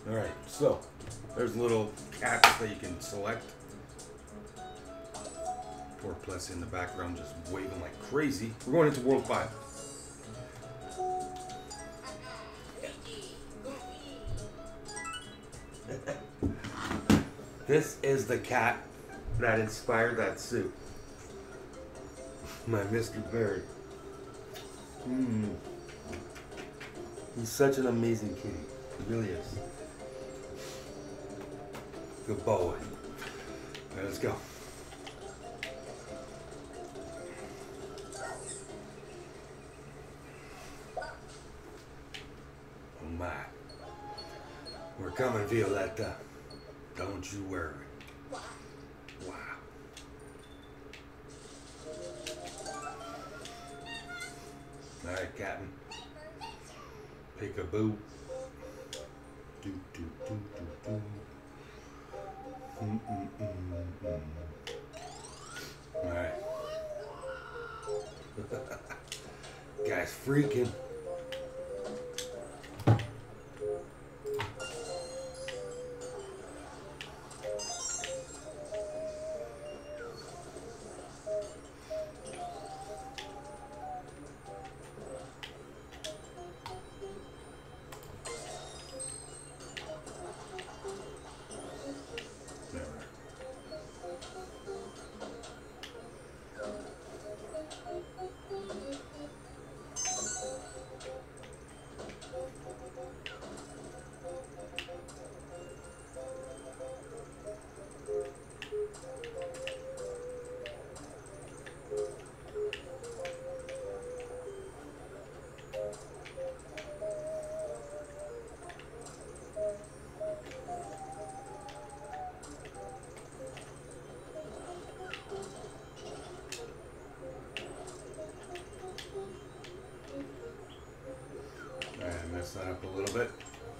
Alright, so there's little cats that you can select. Poor Plessy in the background just waving like crazy. We're going into World 5. This is the cat that inspired that suit. My Mr. Bird. He's such an amazing kitty. He really is. Good boy. Alright, let's go. Oh my. We're coming, Violetta. Don't you worry. Wow. Alright, Captain. Peekaboo. Do do do do do. Alright. Guy's freaking. Mess that up a little bit.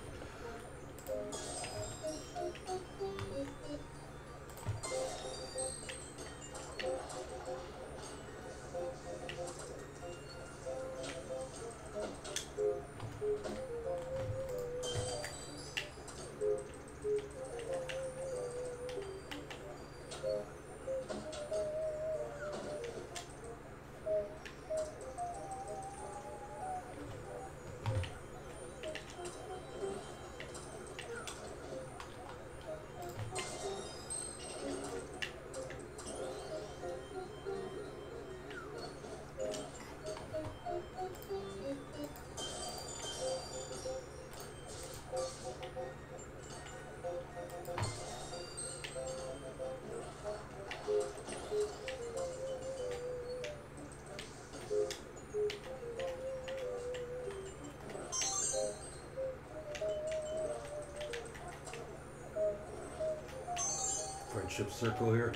Friendship circle here.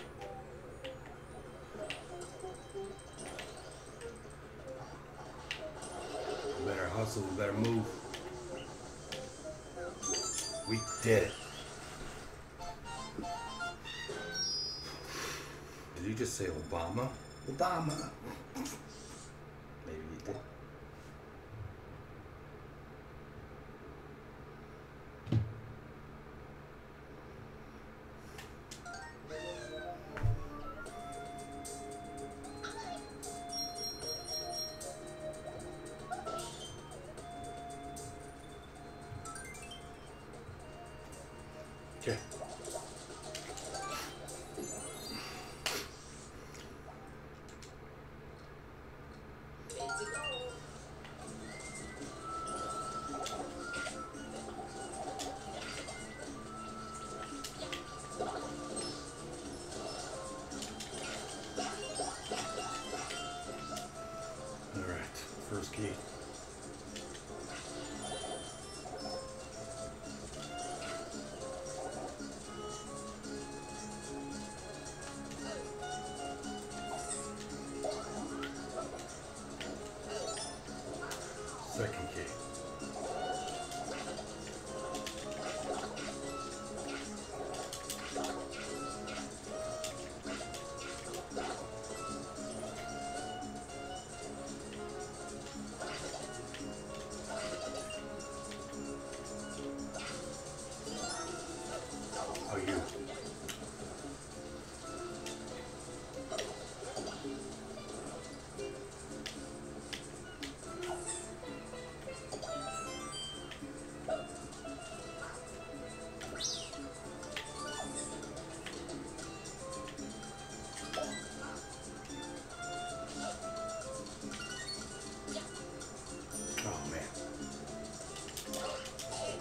We better hustle, we better move. We did it. Did you just say Obama? Obama. Maybe you did. Okay. All right, first key.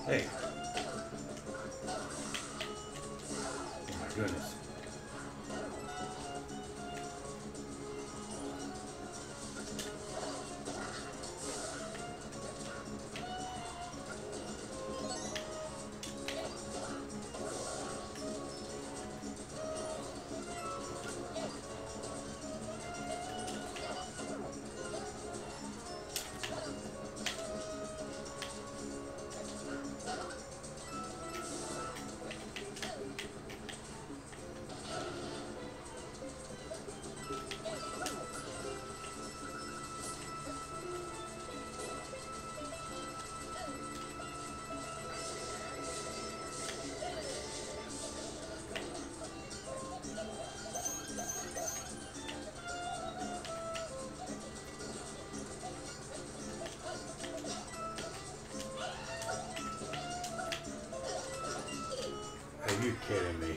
Hey. Oh my goodness. Are you kidding me?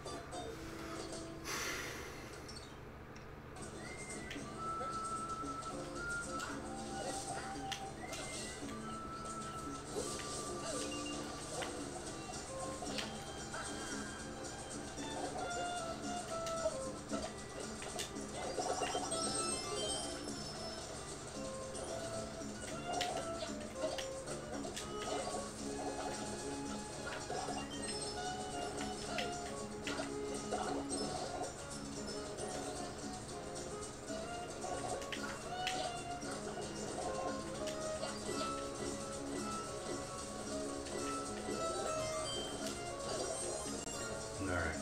Alright.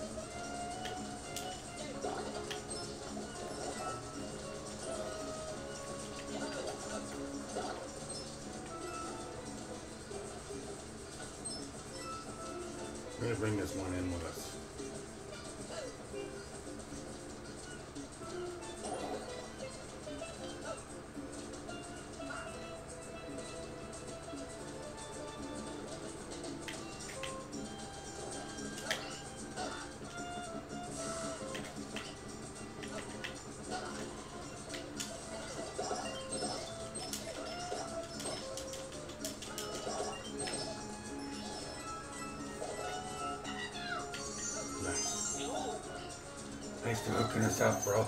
We're going to bring this one in with us. Thanks for hooking us up, bro.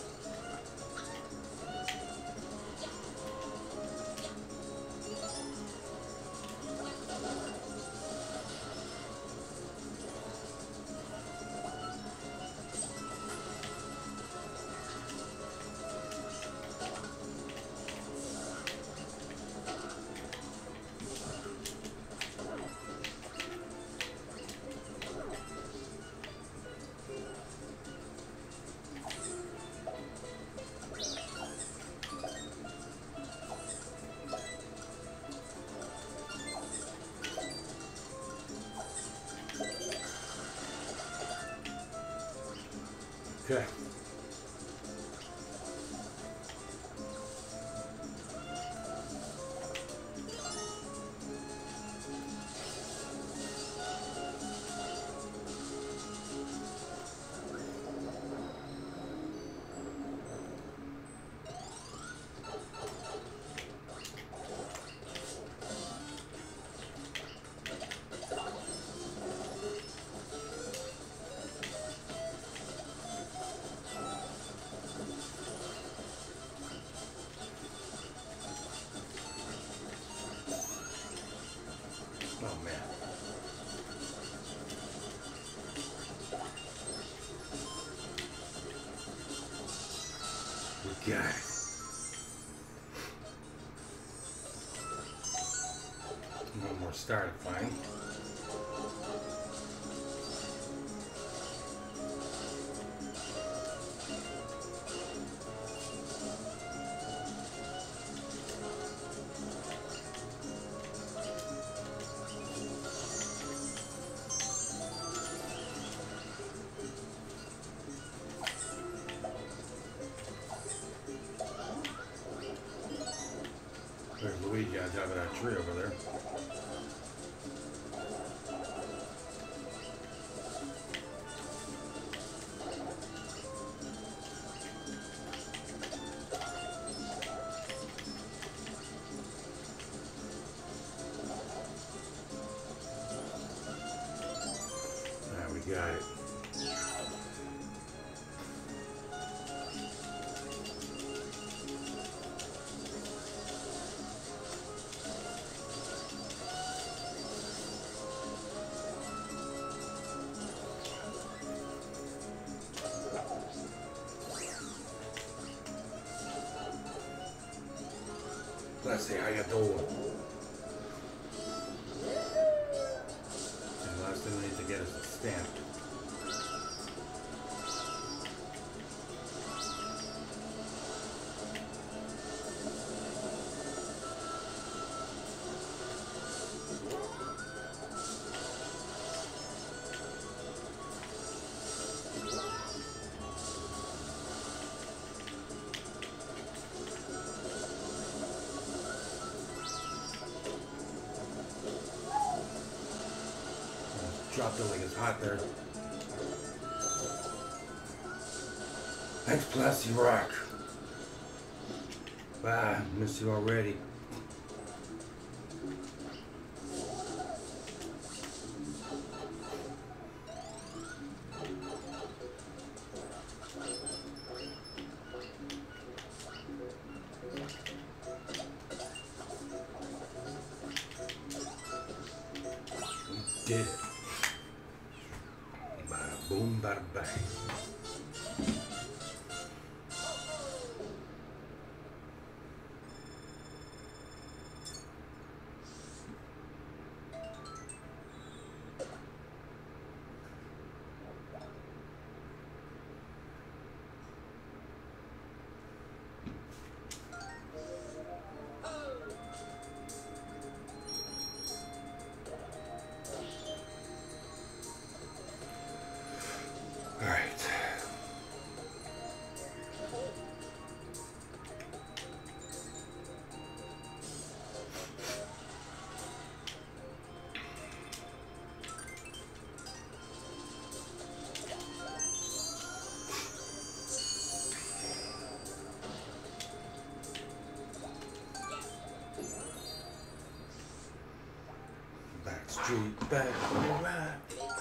Okay. Oh man. We got it. One more star to find. There's Luigi on top of that tree over there. got it. Let's see how you doing. And last thing we need to get is a stamp. Dropped it like it's hot there. Thanks, Plasty Rock. Bye, miss you already. We did it. Boom, bada bang. All right. Backstreet back, alright.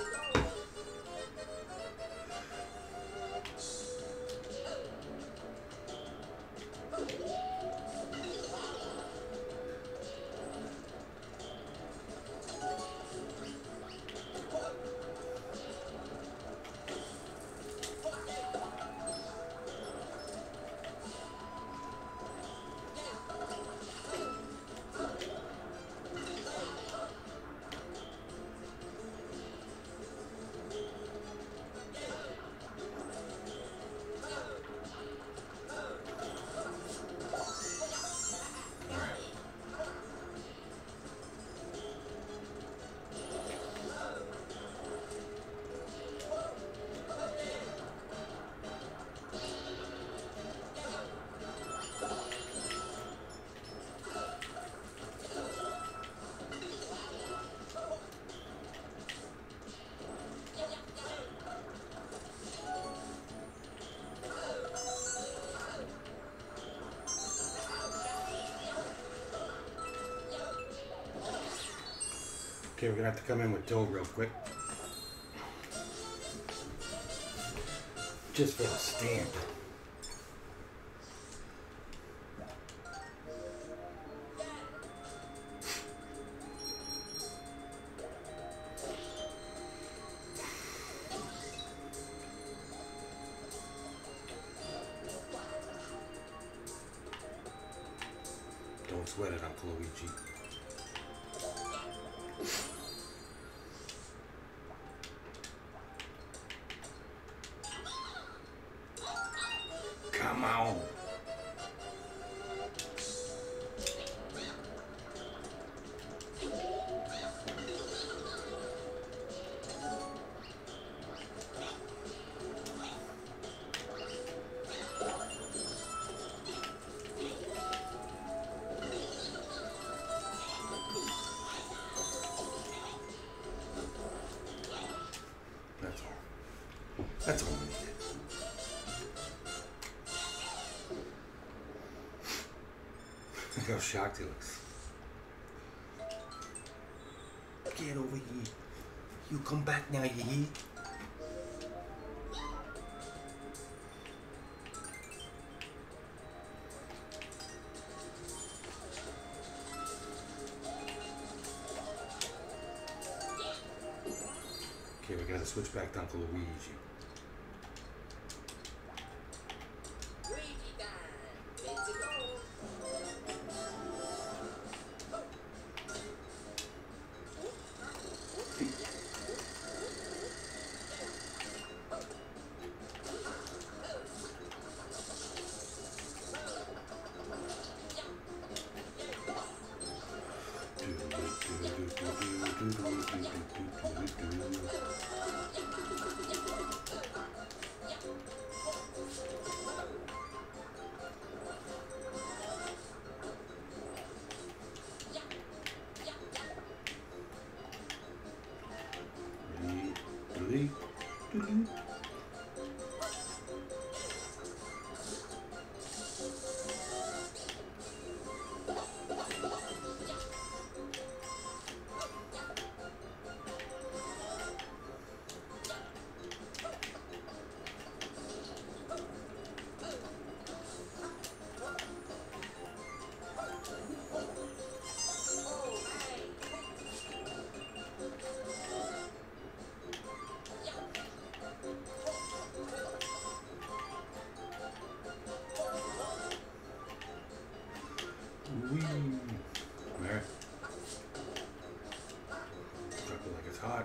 Okay, we're gonna have to come in with Toad real quick. Just for the stamp. Don't sweat it, Uncle Luigi. Come on. That's all we needed. Look how shocked he looks. Get over here. You come back now, you hear? Okay, we gotta switch back to Uncle Luigi. Wee. There. Drop it like it's hot.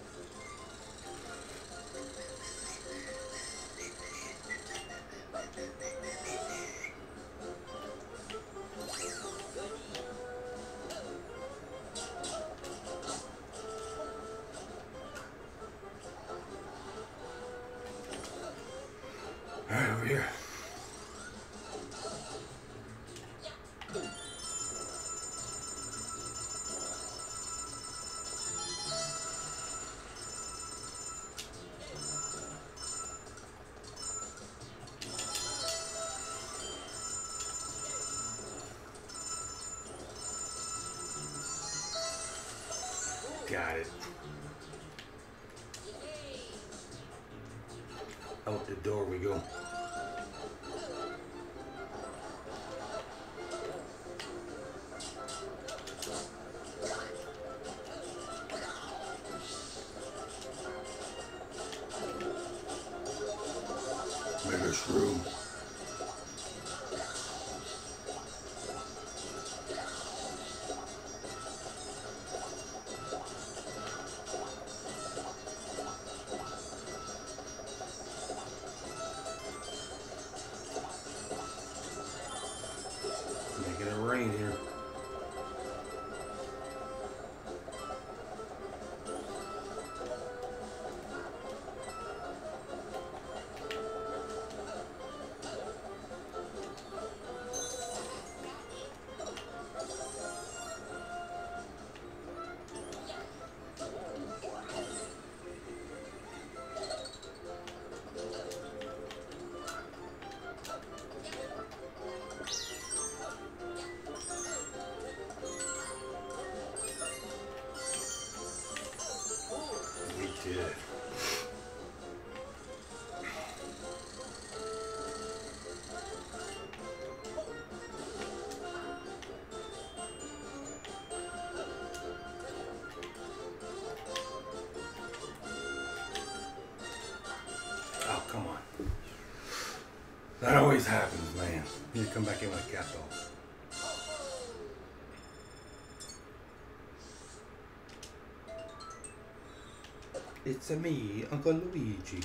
All right, over here. Got it. Out the door we go. Mega shroom. Making it rain here. We did. Oh, come on. That always happens, man. You need to come back in with a cat though. It's a me, Uncle Luigi.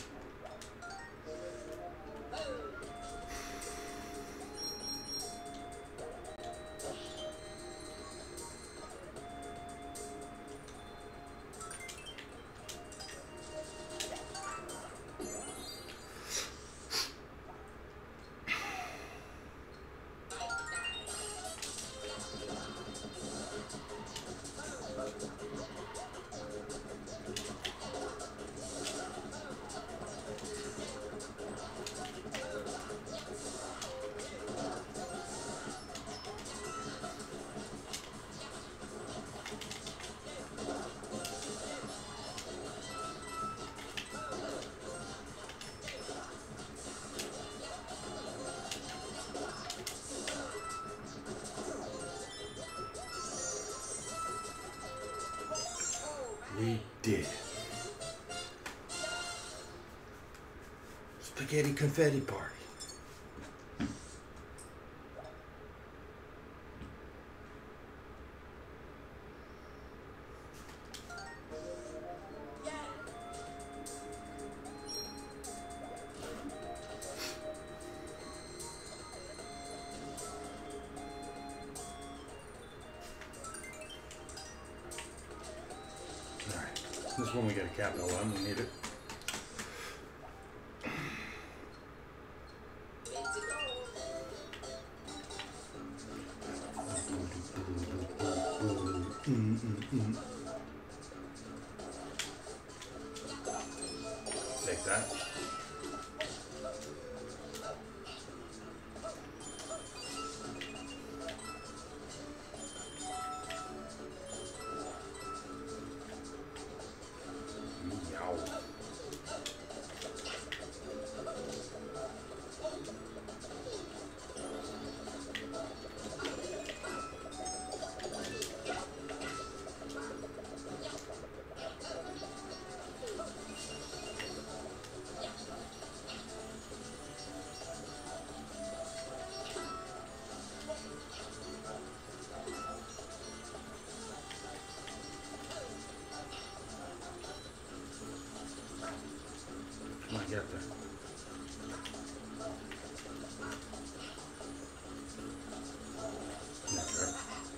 We did. Spaghetti confetti party. Alright, this one we got a capital one, we need it. Take that. Yow. Come on, get there. Never.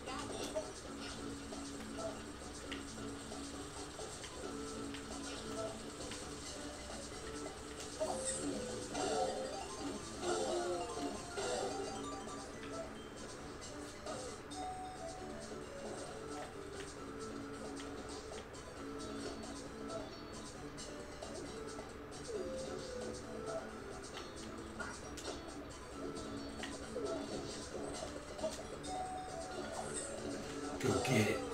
Go get it.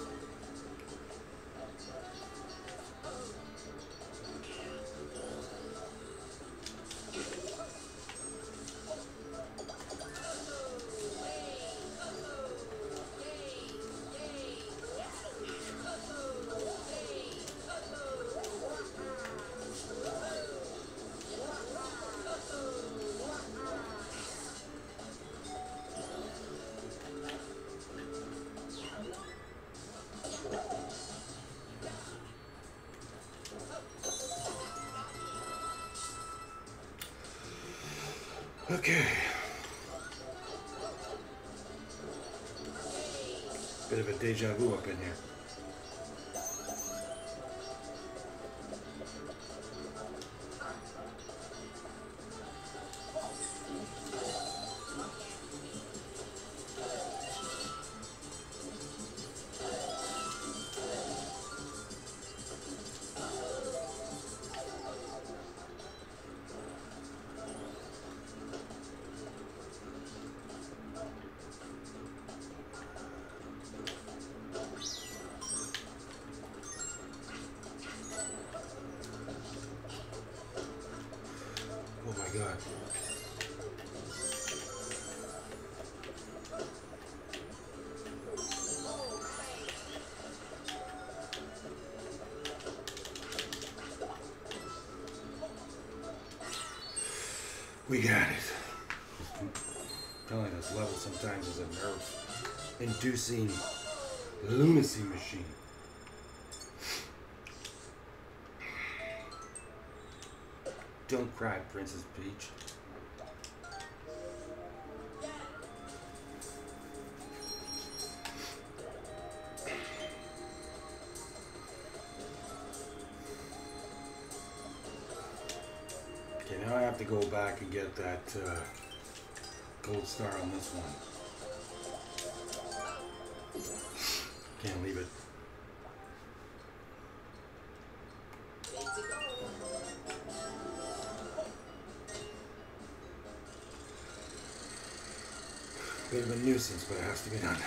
Okay. Bit of a deja vu up in here. Oh my God. We got it. Telling this level sometimes is a nerve-inducing lunacy machine. Don't cry, Princess Peach. Okay, now I have to go back and get that gold star on this one. Can't leave it. Bit of a nuisance, but it has to be done.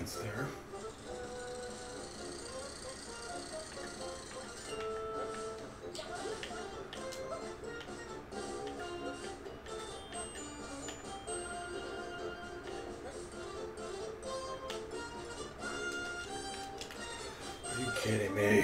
sense there. Are you kidding me?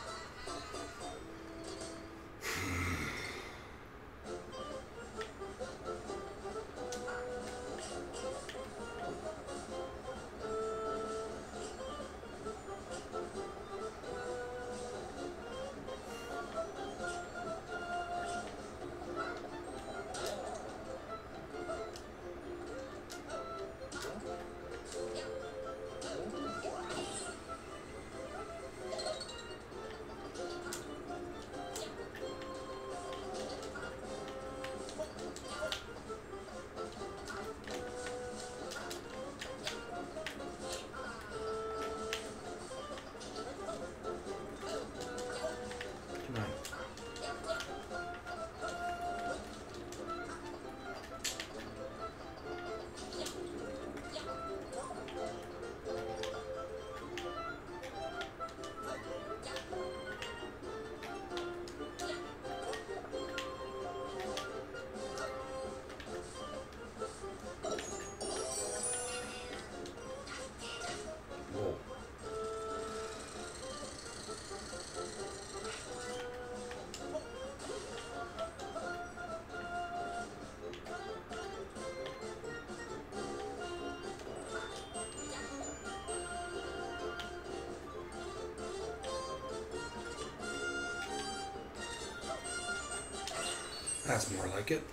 That's more like it.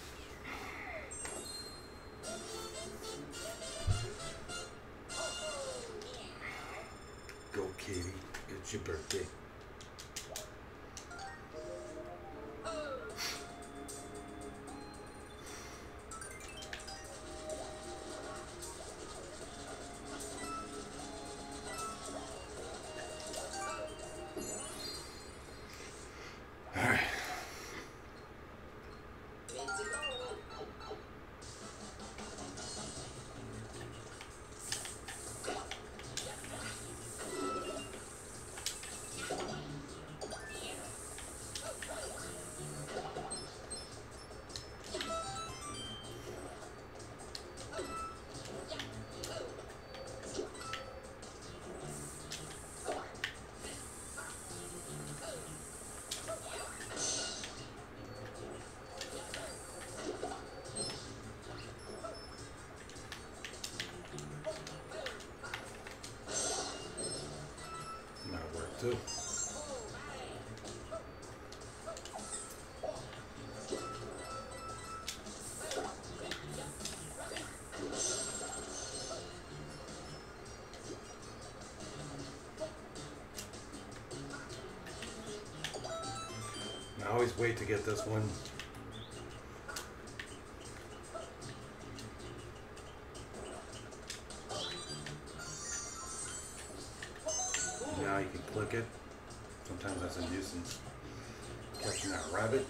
Go, Katie. It's your birthday. All right. Too. I always wait to get this one. Now you can click it. Sometimes that's a nuisance. Catching that rabbit.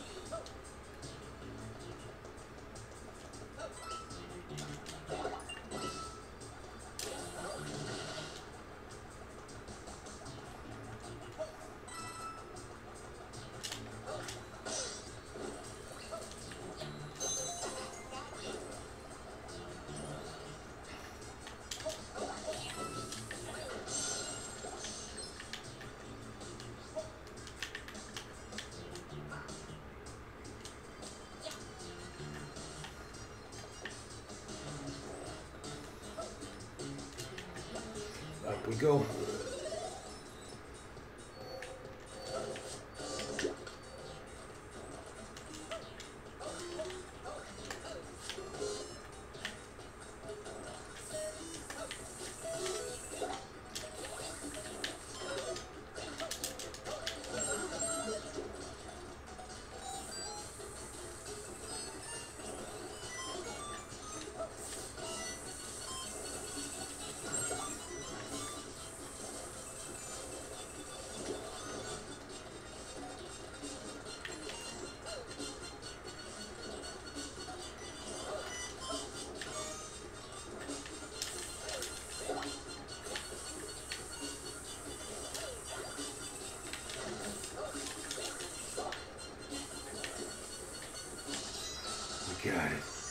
Up we go.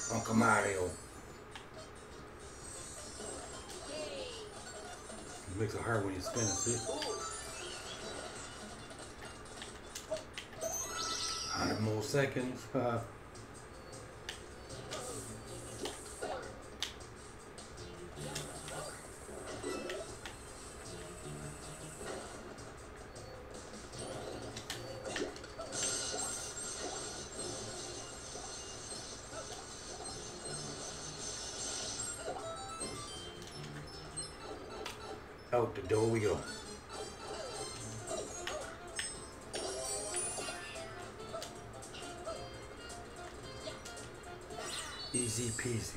Uncle Mario. It makes it hard when you spin it, see? 100 more seconds. Out the door we go. Easy peasy.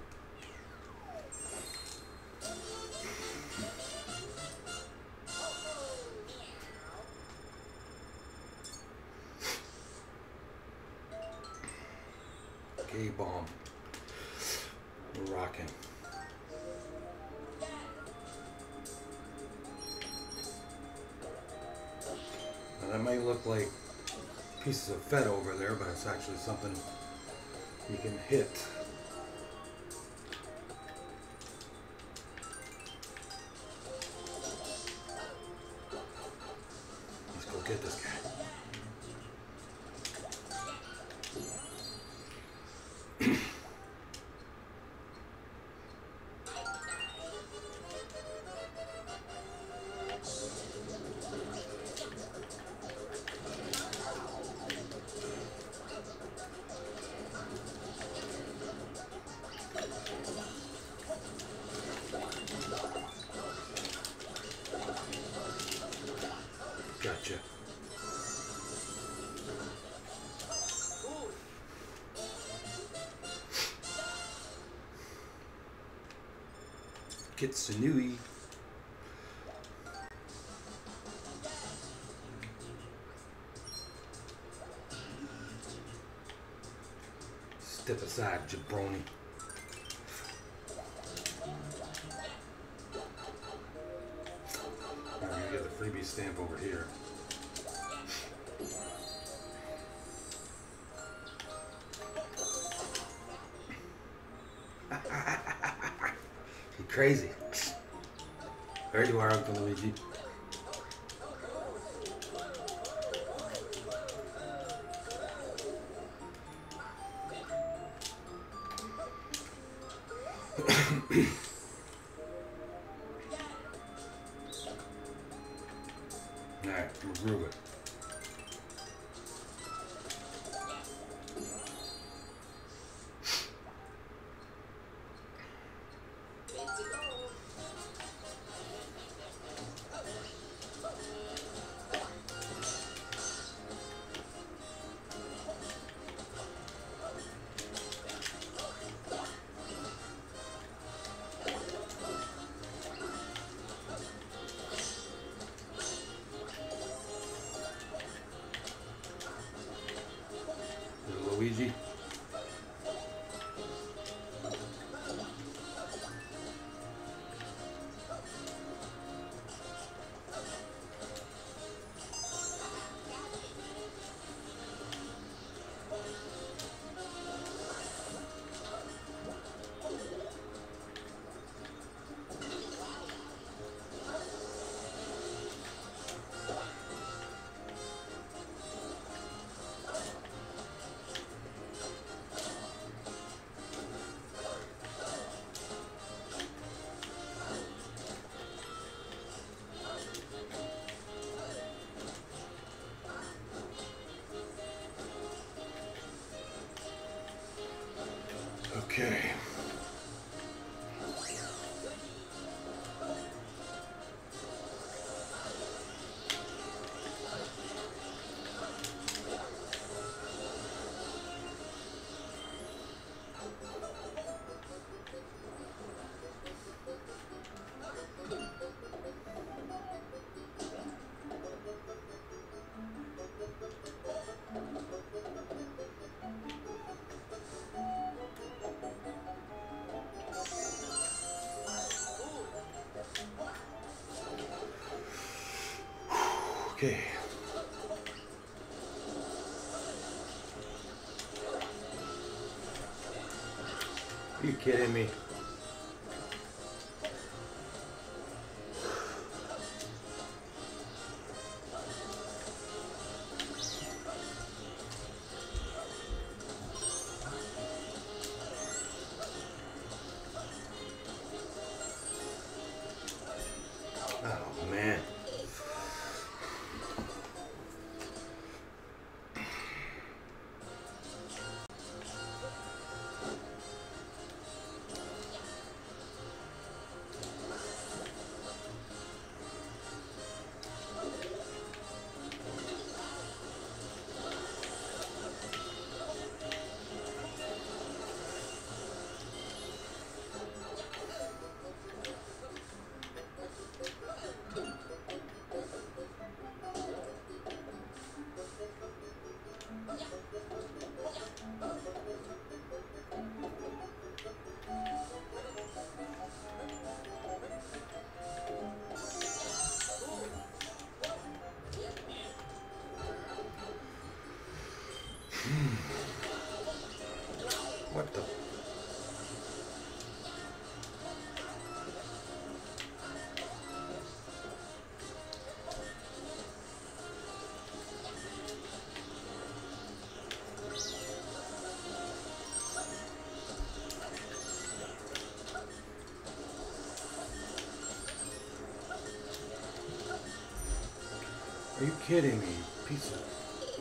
K-bomb. We're rocking. Now that might look like pieces of fed over there, but it's actually something you can hit. Let's go get this guy. Gotcha. Kitsunui. Step aside, jabroni. I'm gonna get the freebie stamp over here. You crazy. There you are, Uncle Luigi. Alright, we'll groove it. Luigi. Okay. Okay. Are you kidding me? Oh man. What the? Are you kidding me? Piece of...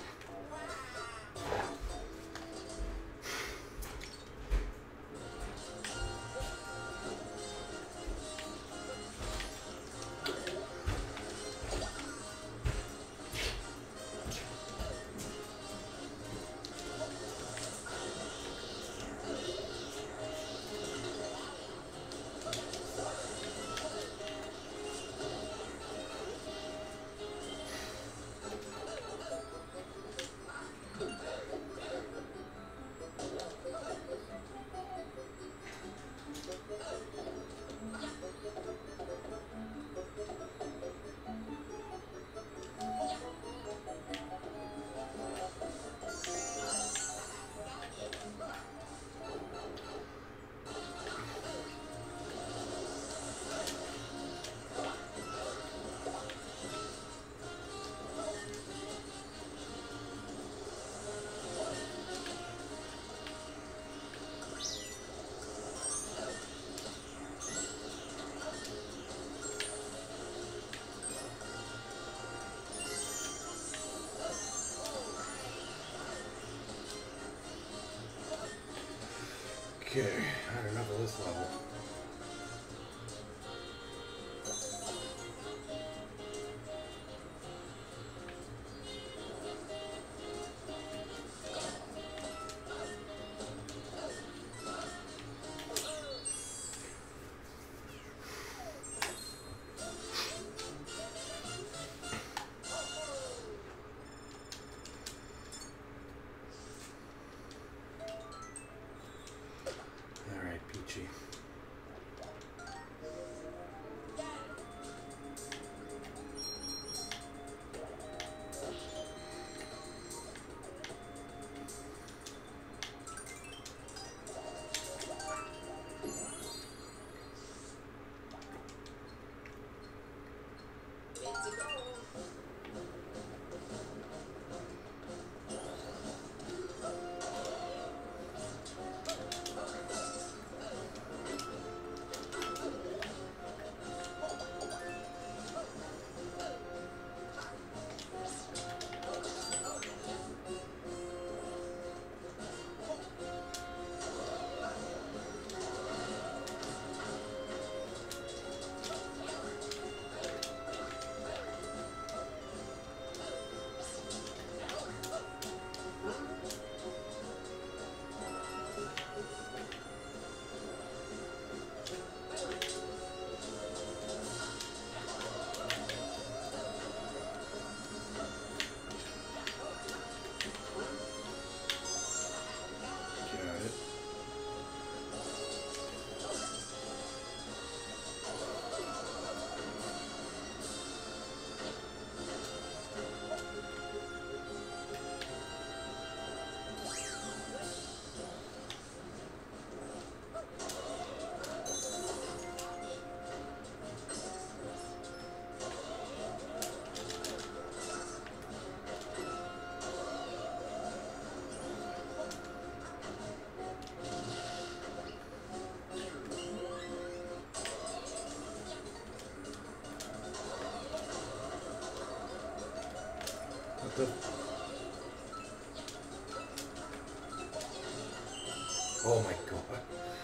Okay, I had enough of this level. Alright, Peachy. What the? Oh my god.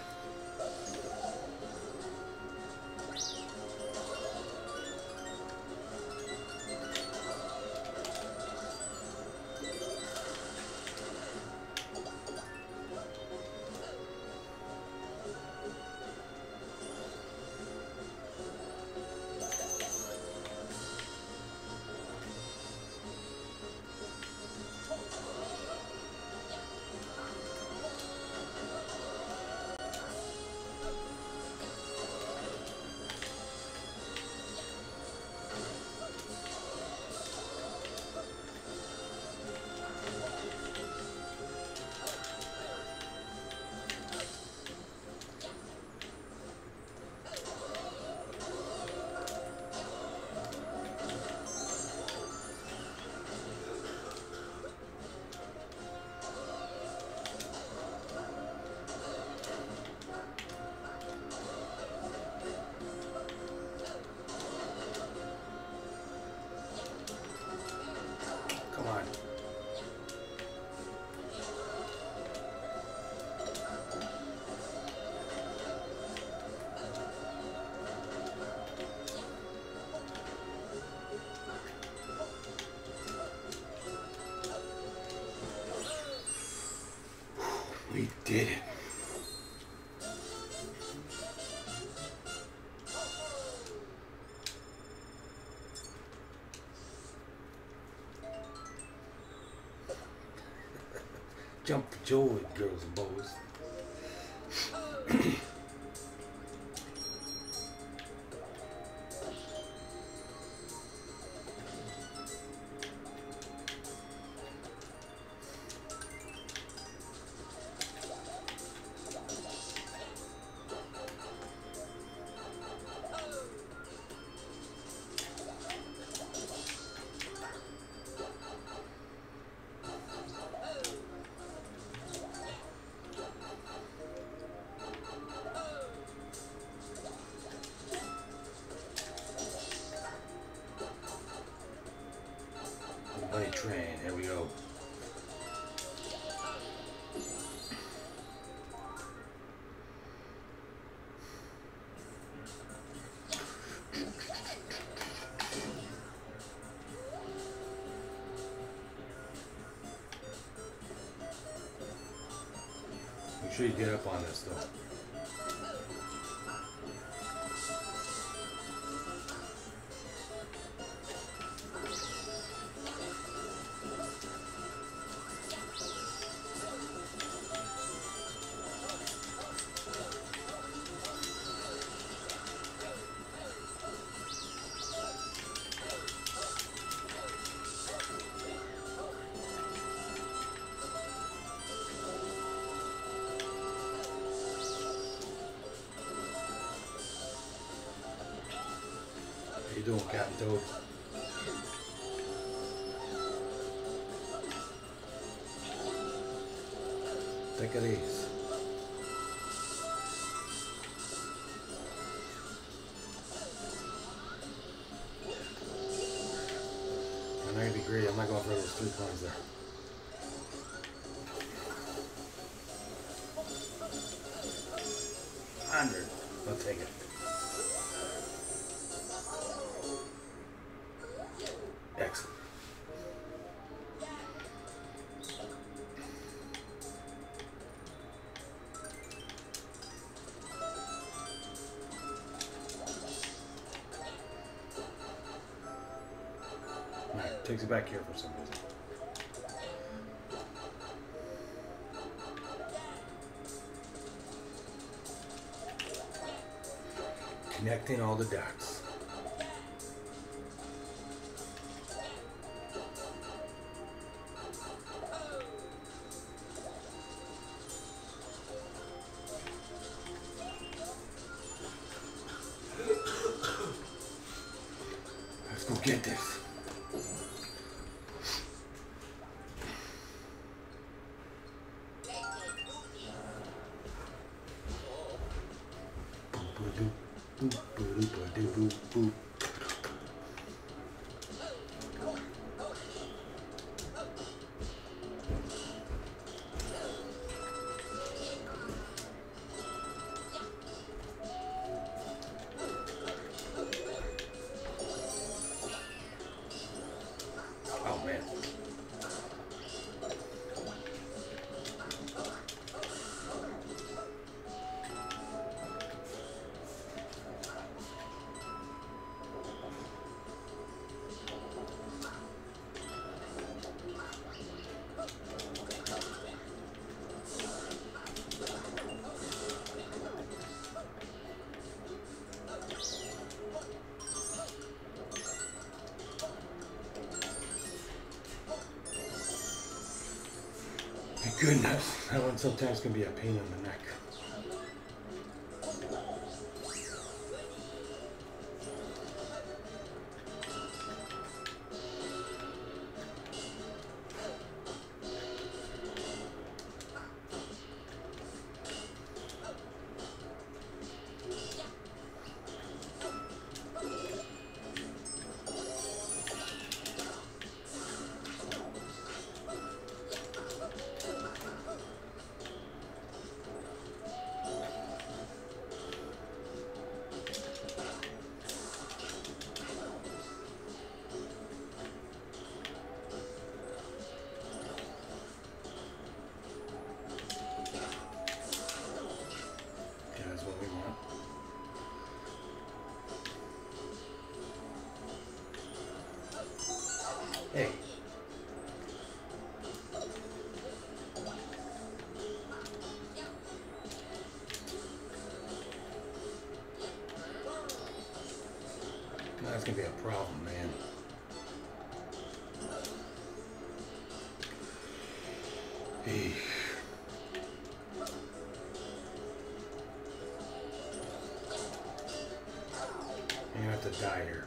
Come on. We did it. Jump for joy, girls and boys. Money train, here we go. Make sure you get up on this though. How you doing, Captain Toad? Take it easy. I'm not gonna be greedy. I'm not going for those 3 coins there. $100. I'll take it. Excellent. Alright, takes it back here for some reason. Connecting all the dots. Let's go get this. Goodness, that one sometimes can be a pain in the neck. Hey. That's gonna be a problem, man. Hey. You're gonna have to die here.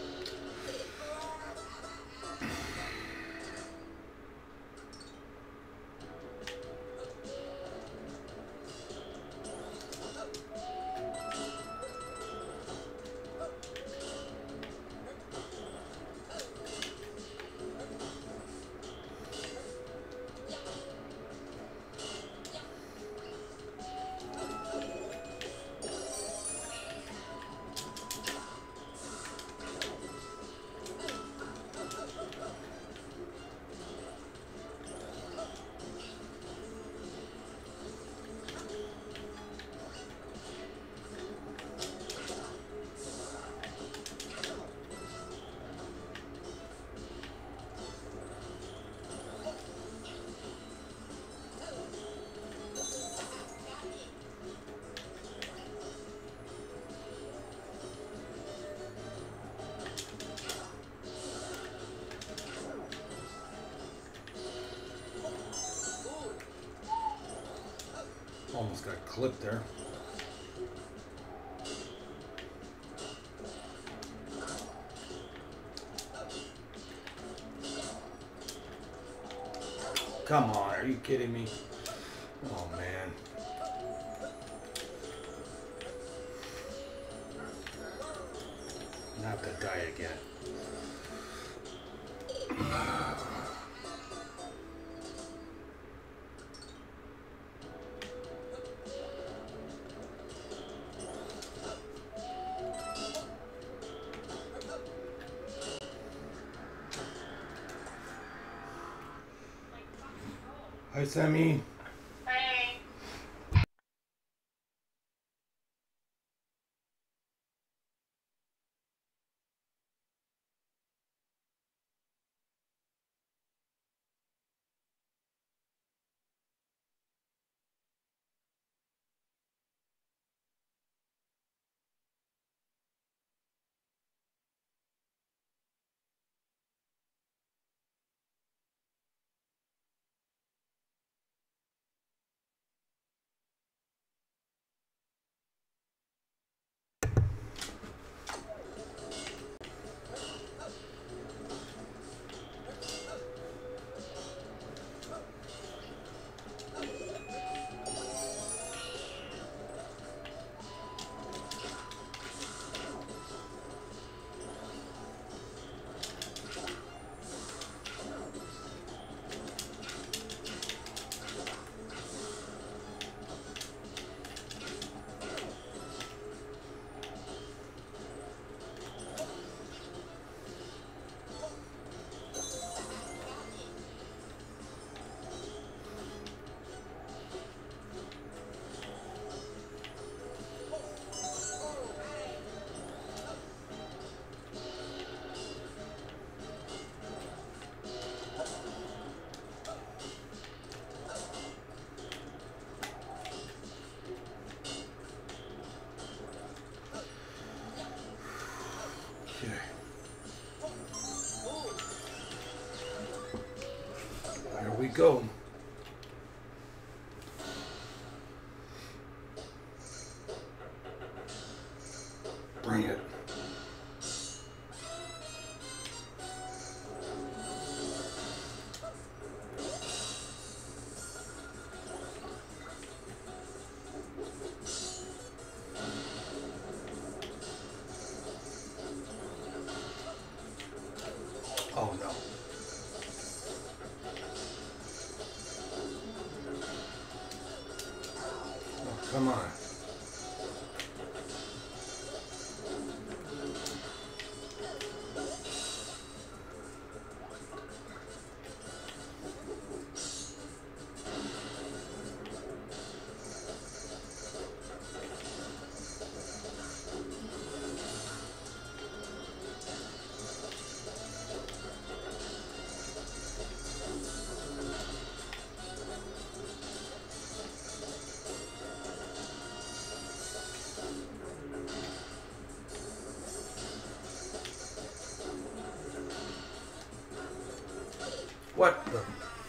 Almost got clipped there. Come on, are you kidding me? Oh man. Not to die again. Hi, Sammy. Hey. There we go. Oh no. Oh, come on. What the?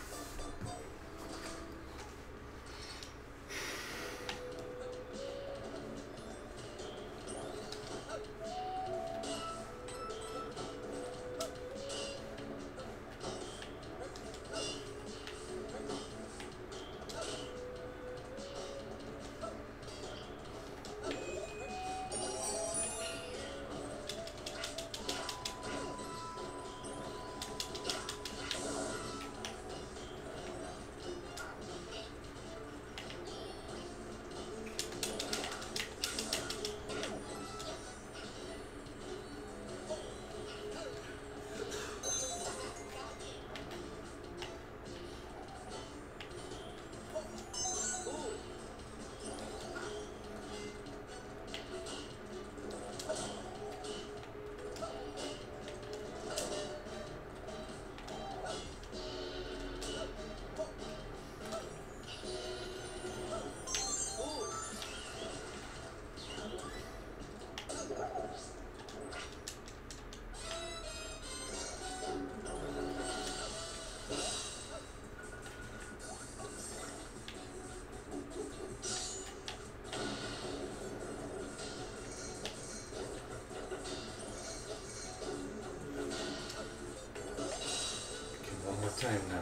One more time now.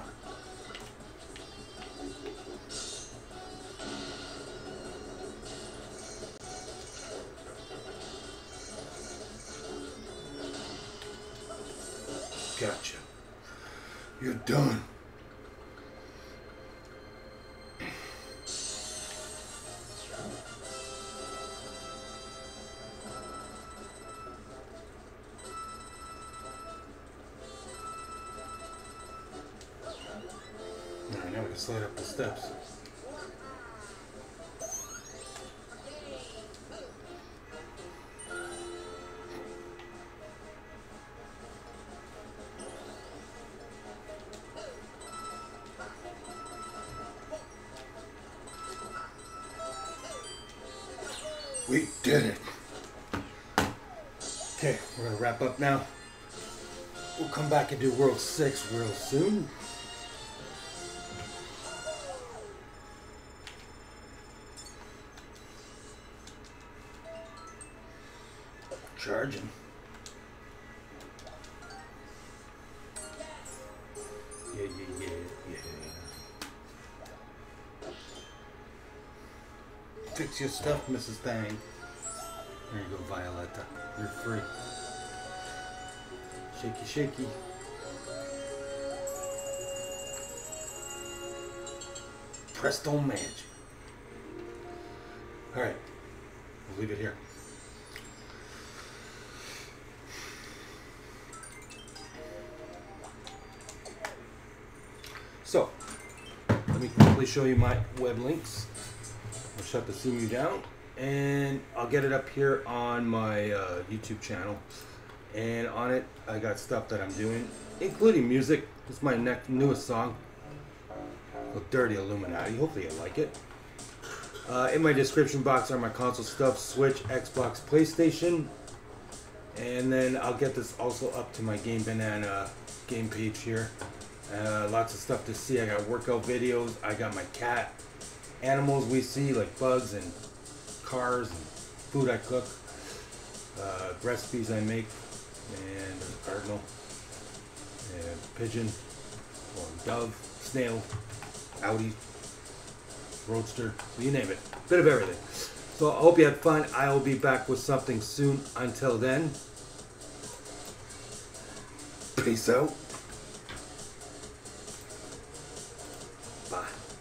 Gotcha. You're done. Alright, now we can slide up the steps. We did it. Okay, we're gonna wrap up now. We'll come back and do World 6 real soon. Charging. Yeah. Fix your stuff, Mrs. Thang. There you go, Violetta. You're free. Shaky, shaky. Presto magic. Alright. We'll leave it here. So, let me quickly show you my web links. I'll shut the CMU down, and I'll get it up here on my YouTube channel. And on it, I got stuff that I'm doing, including music. This is my newest song, called Dirty Illuminati. Hopefully you like it. In my description box are my console stuff, Switch, Xbox, PlayStation. And then I'll get this also up to my Game Banana game page here. Lots of stuff to see. I got workout videos. I got my cat. Animals we see, like bugs and cars and food I cook. Recipes I make. And there's a cardinal. And pigeon. Or dove. Snail. Audi. Roadster. You name it. Bit of everything. So I hope you had fun. I will be back with something soon. Until then. Peace. Peace out. Bye.